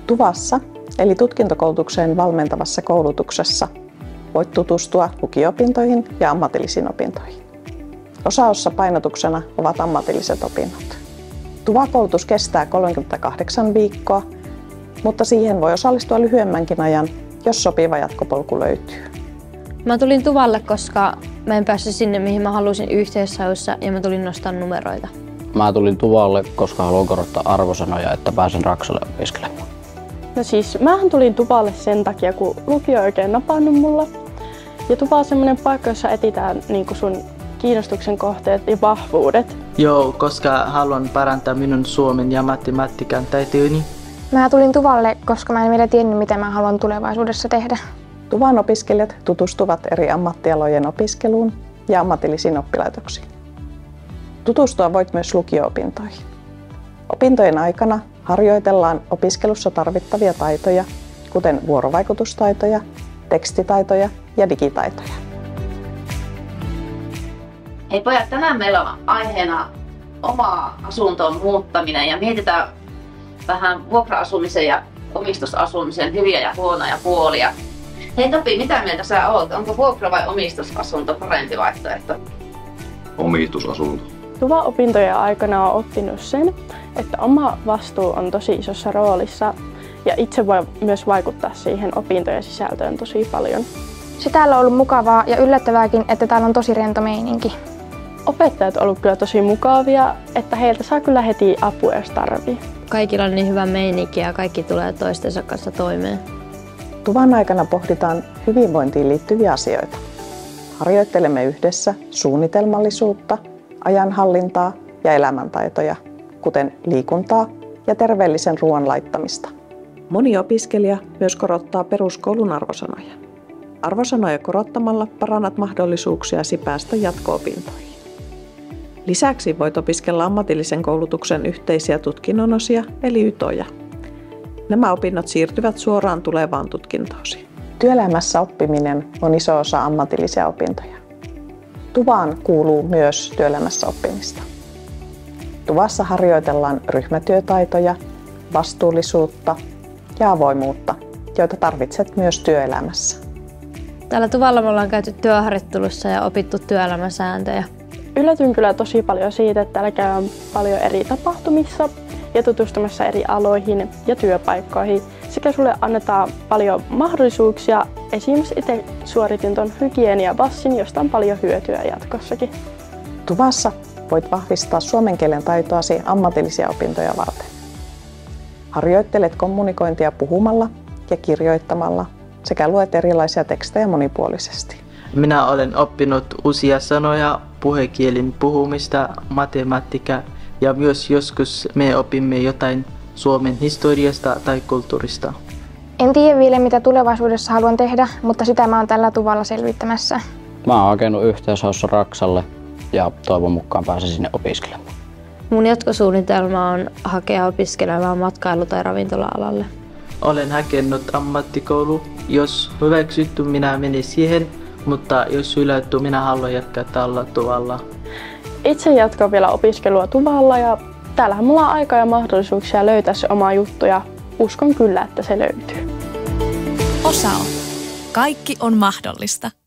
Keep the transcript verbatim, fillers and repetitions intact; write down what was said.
TUVassa eli tutkintokoulutukseen valmentavassa koulutuksessa voit tutustua lukio-opintoihin ja ammatillisiin opintoihin. Osaossa painotuksena ovat ammatilliset opinnot. TUVA-koulutus kestää kolmekymmentäkahdeksan viikkoa, mutta siihen voi osallistua lyhyemmänkin ajan, jos sopiva jatkopolku löytyy. Mä tulin TUValle, koska mä en päässyt sinne, mihin mä halusin yhteishaussa, ja mä tulin nostamaan numeroita. Mä tulin TUValle, koska haluan korottaa arvosanoja, että pääsen Raksalle opiskelemaan. No siis, mähän tulin TUValle sen takia, kun lukio ei oikein napannut mulla. Ja TUVa on semmoinen paikka, jossa etsitään niin sun kiinnostuksen kohteet ja vahvuudet. Joo, koska haluan parantaa minun suomen ja matematiikan taitoini. Mä tulin TUValle, koska mä en vielä tiennyt, mitä mä haluan tulevaisuudessa tehdä. TUVan opiskelijat tutustuvat eri ammattialojen opiskeluun ja ammatillisiin oppilaitoksiin. Tutustua voit myös lukio-opintoihin. Opintojen aikana harjoitellaan opiskelussa tarvittavia taitoja, kuten vuorovaikutustaitoja, tekstitaitoja ja digitaitoja. Hei pojat, tänään meillä on aiheena oma asuntoon muuttaminen ja mietitään vähän vuokra-asumisen ja omistusasumisen hyviä ja huonoja puolia. Hei Topi, mitä mieltä sä oot? Onko vuokra- vai omistusasunto parempi vaihtoehto? Omistusasunto. TUVA-opintojen aikana on oppinut sen, että oma vastuu on tosi isossa roolissa ja itse voi myös vaikuttaa siihen opintojen sisältöön tosi paljon. Se täällä on ollut mukavaa ja yllättävääkin, että täällä on tosi rento meininki. Opettajat on ollut kyllä tosi mukavia, että heiltä saa kyllä heti apua, jos tarvii. Kaikilla on niin hyvä meininki ja kaikki tulee toistensa kanssa toimeen. TUVan aikana pohditaan hyvinvointiin liittyviä asioita. Harjoittelemme yhdessä suunnitelmallisuutta, ajanhallintaa ja elämäntaitoja, kuten liikuntaa ja terveellisen ruoan laittamista. Moni opiskelija myös korottaa peruskoulun arvosanoja. Arvosanoja korottamalla parannat mahdollisuuksiasi päästä jatko-opintoihin. Lisäksi voit opiskella ammatillisen koulutuksen yhteisiä tutkinnonosia eli YTOja. Nämä opinnot siirtyvät suoraan tulevaan tutkintoosi. Työelämässä oppiminen on iso osa ammatillisia opintoja. TUVaan kuuluu myös työelämässä oppimista. TUVassa harjoitellaan ryhmätyötaitoja, vastuullisuutta ja avoimuutta, joita tarvitset myös työelämässä. Täällä TUValla me ollaan käyty työharjoittelussa ja opittu työelämäsääntöjä. Yllätyin kyllä tosi paljon siitä, että täällä käydään paljon eri tapahtumissa ja tutustumassa eri aloihin ja työpaikkoihin. Sekä sulle annetaan paljon mahdollisuuksia. Esimerkiksi itse suoritin tuon hygieniapassin, josta on paljon hyötyä jatkossakin. TUVassa voit vahvistaa suomen kielen taitoasi ammatillisia opintoja varten. Harjoittelet kommunikointia puhumalla ja kirjoittamalla sekä luet erilaisia tekstejä monipuolisesti. Minä olen oppinut uusia sanoja, puhekielin puhumista, matematiikkaa ja myös joskus me opimme jotain Suomen historiasta tai kulttuurista. En tiedä vielä, mitä tulevaisuudessa haluan tehdä, mutta sitä mä oon tällä TUValla selvittämässä. Mä oon hakenut yhteishaussa Raksalle ja toivon mukaan pääsen sinne opiskelemaan. Mun jatkosuunnitelma on hakea opiskelemaan matkailu- tai ravintola-alalle. Olen hakenut ammattikoulu. Jos hyväksytty, minä menen siihen, mutta jos hylätty, minä haluan jatkaa tällä TUValla. Itse jatkan vielä opiskelua TUValla ja täällähän mulla on aikaa ja mahdollisuuksia löytää se oma juttu ja uskon kyllä, että se löytyy. Osao. Kaikki on mahdollista.